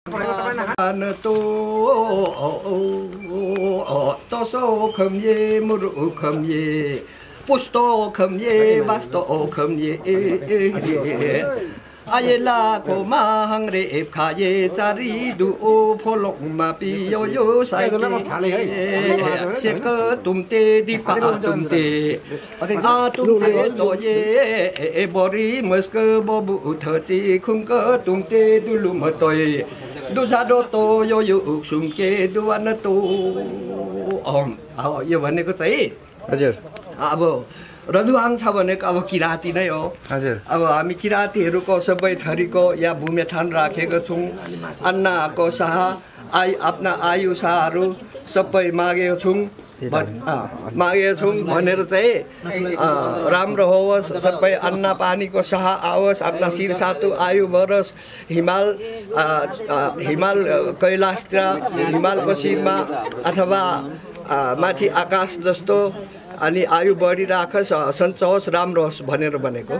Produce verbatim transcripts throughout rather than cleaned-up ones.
तो तो सो खम ये मुरु खम ये पुस्तो खम ये बास्तो खम ये आयला को मांग रे खाये चारी दु ओ फोलोक मा पी यो यो साइ से क तुमते दीपा तुमते आ तुमते तो ये बोरी मस्क बोबु थची खुम क तुमते दुलु मतोय दुजा दो तो यो यो सुमके दुवान तो अम अब यो भनेको चाहिँ हजुर अब रदुवाङ छ भनेको अब किराती नै हो हजुर अब हामी किरातीहरूको सबै थरीको या भूमिठान राखेको छौँ अन्नाको शाह आयु आफ्ना आयु शाहहरू सबै मागेको छौँ मागेको छौँ भनेर चाहिँ राम्रो होस् सबै अन्न पानीको शाह आओस् आफ्ना शिर सातु आयु बढोस् हिमाल हिमाल कैलाशतिर हिमालको शिरमा अथवा माथि आकाश जस्तो अनि आयु बढिराखोस् सन्चोस् राम्रो होस् भनेर भनेको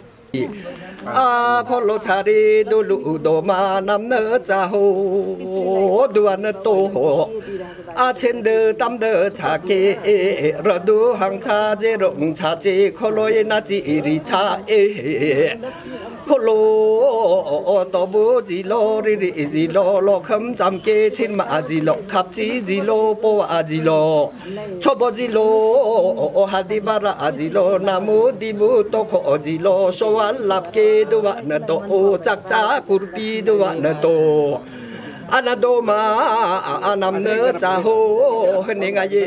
खोलो छारे दोलु दोमा नाम्न चाहो दुवान तो हो आछेन्द ताम्द छाके रदु हाङछा जे रोङ छाचे खोलो ए नाची रि छा ए खोलो तबु जिलो रि रि जिलो लखम चामके छिनमा जिलो खाप्ची जिलो पो आजिलो छोबो जिलो हादी बारा आजिलो नामु दिबु तोखो जिलो सोवाल लापके दुवान तो ओ चाकचा कुर्पी दुवान तो अनादोमा अनामन चाहो नेगाये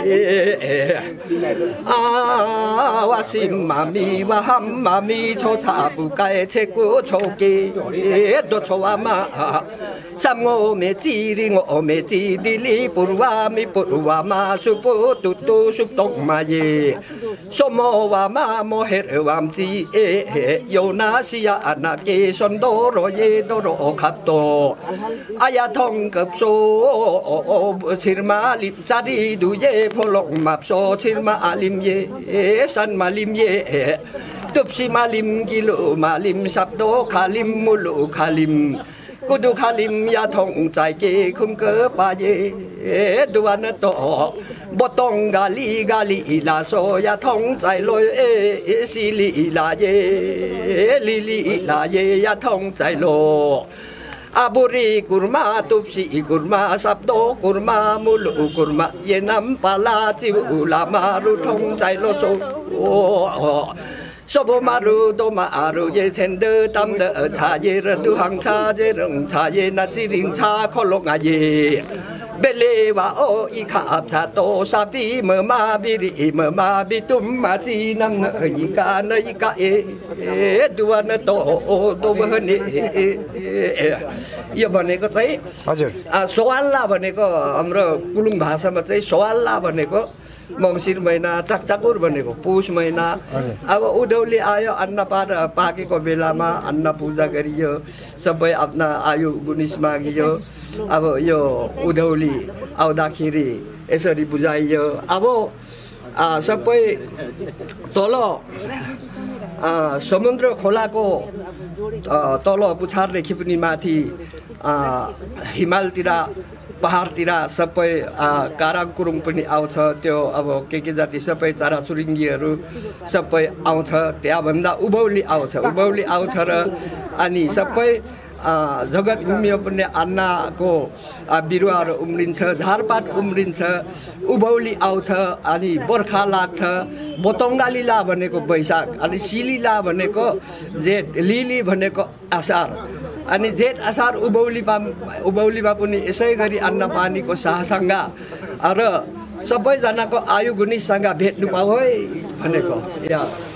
आ वासिम मामी वाहम मामी छोचा बुकाए छेको छोके दो छोवामा सामो मेची रिङो मेची दिली पुरवामी पुरवामा सुपु तुतु सुप्तोक माये सोमोवामा मोहेर वामची ए योनासिया अनाके सोन्दोरो ये दोरो खातो आया थong kapso sirma lim cari duye polok mapso sirma alim ye san malim ye tupsi malim gilu malim sabdo kalim mulu kalim kudu kalim ya thong cai ke khum ke pa ye duan to botong gali gali la so ya thong cai loi e si li la ye li li la ye ya thong cai lo Aburi kurma tupsi kurma sabdo kurma mulu kurma yenam pala ciu ulama rutong cai lo so sobo maru do maru ye chende tam de cha ye rdu hang cha je rung cha ye na chi ring cha kholong a ye bele wa o i kha ap cha to sa pi me ma bi ri me ma bi tum ma chi nam na i ka na i ka e duan to o do bhane यो भनेको चाहिँ हजुर सोवाल्ला भनेको हाम्रो कुलुङ भाषामा चाहिँ सोवाल्ला भनेको मङ्सिर महिना चाकचाकुर भनेको पुष महिना अब उधौली आयो अन्न पार पाकेको बेलामा अन्न पूजा गरियो सबै आफ्ना आयु गुनिस मागियो अब यो उधौली आउँदाखेरि यसरी बुझाइयो अब सबै तल समुद्र खोलाको तल पुछारदेखि पनि माथि हिमालतिर पहाडतिर सबै काराङ कुरुङ पनि आउँछ त्यो अब के के जाति सबै चराचुरुङ्गीहरू सबै आउँछ त्यहाँभन्दा उभौली आउँछ उभौली आउँछ र अनि सबै जगत घुमियो पनि अन्नको बिरुवाहरू उम्रिन्छ झारपात उम्रिन्छ उभौली आउँछ अनि बर्खा लाग्छ बोतङ्गालीला भनेको बैशाख अनि सिलिला भनेको जेठ लिली भनेको असार अनि जेठ असार उभौलीमा उभौलीमा पनि यसै गरी अन्न पानीको साहसँग र सबैजनाको आयु गुणीसँग भेट्नु पाऊ है भनेको या